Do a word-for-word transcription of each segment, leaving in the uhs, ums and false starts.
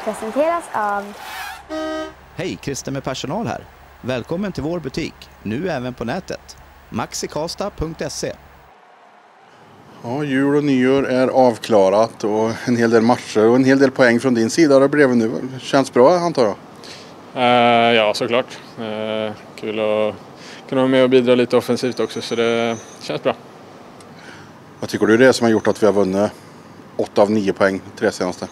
presenteras av... Hej, Christer med personal här. Välkommen till vår butik, nu även på nätet. maxikasta punkt se. Ja, jul och nyår är avklarat och en hel del matcher och en hel del poäng från din sida det blev nu. Känns bra antar jag? Uh, ja, såklart. Uh, kul att kunna vara med och bidra lite offensivt också, så det känns bra. Vad tycker du det är som har gjort att vi har vunnit åtta av nio poäng tre senaste?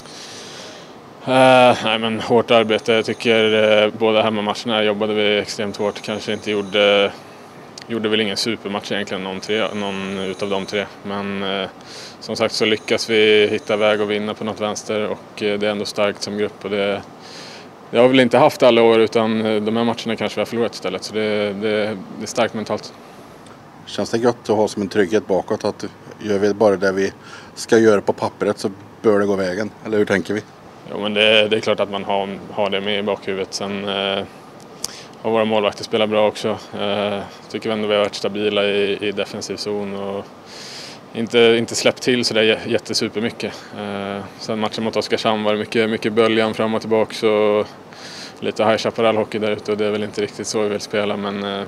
Uh, nej, men hårt arbete. Jag tycker uh, båda hemmamatcherna jobbade vi extremt hårt. Kanske inte gjorde, gjorde väl ingen supermatch egentligen någon, tre, någon utav de tre. Men uh, som sagt så lyckas vi hitta väg och vinna på något vänster och uh, det är ändå starkt som grupp. Och det, det har vi väl inte haft alla år, utan uh, de här matcherna kanske vi har förlorat istället. Så det, det, det är starkt mentalt. Känns det gott att ha som en trygghet bakåt att gör vi bara det vi ska göra på pappret så bör det gå vägen? Eller hur tänker vi? Jo, men det, det är klart att man har, har det med i bakhuvudet. Sen eh, har våra målvakter spelat bra också. Eh, tycker vi ändå vi har varit stabila i, i defensiv zon och inte, inte släppt till så där jättesupermycket. Eh, sen matchen mot Oskarshamn var det mycket, mycket böljan fram och tillbaka och lite High Chaparral-hockey där ute, och det är väl inte riktigt så vi vill spela. Men eh,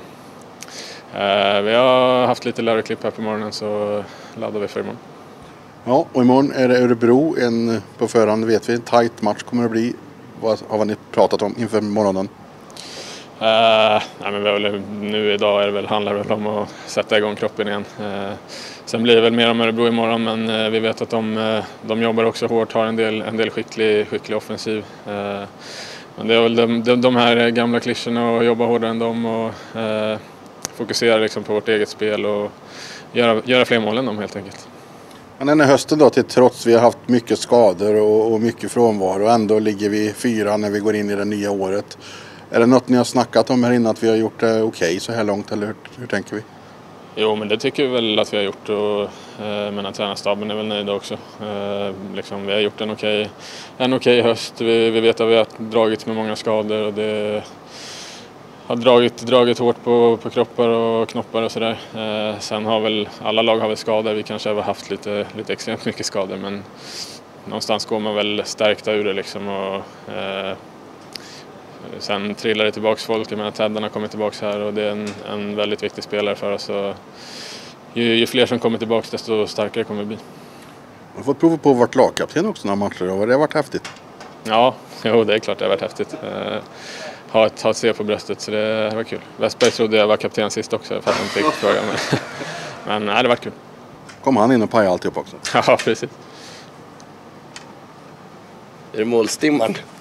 eh, vi har haft lite lärarklipp här på morgonen, så laddar vi för imorgon. Ja, och imorgon är det Örebro, en på förhand vet vi, en tajt match kommer det bli. Vad har ni pratat om inför morgonen? Uh, nej, men väl, nu idag är det väl, handlar det väl om att sätta igång kroppen igen. Uh, sen blir det väl mer om Örebro imorgon, men uh, vi vet att de, uh, de jobbar också hårt, har en del, en del skicklig, skicklig offensiv. Uh, men det är väl de, de, de här gamla klyschorna och jobba hårdare än dem och uh, fokusera liksom på vårt eget spel och göra, göra fler mål än dem helt enkelt. Men den här hösten då, till trots vi har haft mycket skador och, och mycket frånvaro, och ändå ligger vi fyra när vi går in i det nya året. Är det något ni har snackat om här innan, att vi har gjort det okej okay så här långt, eller hur, hur tänker vi? Jo, men det tycker vi väl att vi har gjort, och eh, men tränarstaben är väl nöjda också. Eh, liksom, vi har gjort en okej okay, en okej okay höst. Vi, vi vet att vi har dragit med många skador och det har dragit, dragit hårt på, på kroppar och knoppar och sådär. Eh, sen har väl alla lag har väl skador. Vi kanske har haft lite, lite extremt mycket skador, men någonstans går man väl stärkta ur det liksom. Och, eh, sen trillar det tillbaks folk. Jag menar, Tedden har kommit tillbaks här och det är en, en väldigt viktig spelare för oss. Och ju, ju fler som kommer tillbaks, desto starkare kommer det bli. Du har fått prova på att vara lagkapten också några matcher, och det har varit häftigt. Ja, jo, det är klart det har varit häftigt. Eh, ha ett, ha ett C på bröstet, så det var kul. Westberg trodde jag var kapten sist också, för att han inte fick frågan. Men, men nej, det var kul. Kom han in och pajade alltihop också? Ja, precis. Är det målstimmaren?